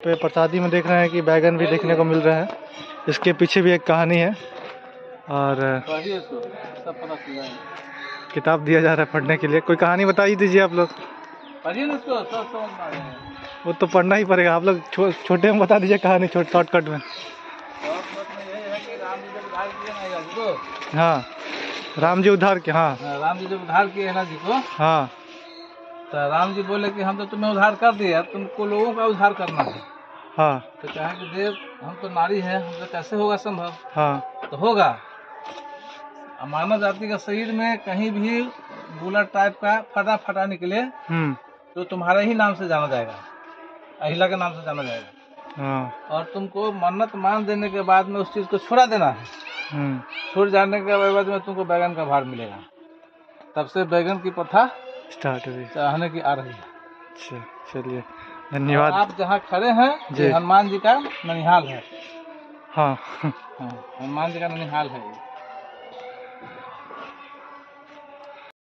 पे प्रसादी में देख रहे हैं कि बैगन भी देखने को मिल रहा है। इसके पीछे भी एक कहानी है और किताब दिया जा रहा है पढ़ने के लिए। कोई कहानी बता ही दीजिए आप लोग। वो तो पढ़ना ही पड़ेगा। आप लोग छोटे में बता दीजिए कहानी, शॉर्टकट में। हाँ, राम जी उद्धार किए। हाँ, राम जी जब उद्धार किए है ना जी को। हाँ, तो राम जी बोले कि हम तो तुम्हें उद्धार कर दिए, अब तुमको लोगों का उद्धार करना है। हाँ, तो कहा कि देव हम तो नारी हैं, हमसे कैसे होगा संभव। हाँ, तो होगा, मानव जाति का शरीर में कहीं भी बुलेट टाइप का फटा निकले तो तुम्हारे ही नाम से जाना जाएगा, अहिला के नाम से जाना जाएगा। हाँ, और तुमको मन्नत मान देने के बाद में उस चीज को छोड़ा देना है। छूट जाने के बाद में तुमको बैगन का भार मिलेगा। तब से बैगन की प्रथा स्टार्ट हुई, चाहने की आ रही है। अच्छा, चलिए धन्यवाद। आप जहाँ खड़े हैं ये हनुमान जी का ननिहाल है। हाँ, हनुमान जी का ननिहाल है।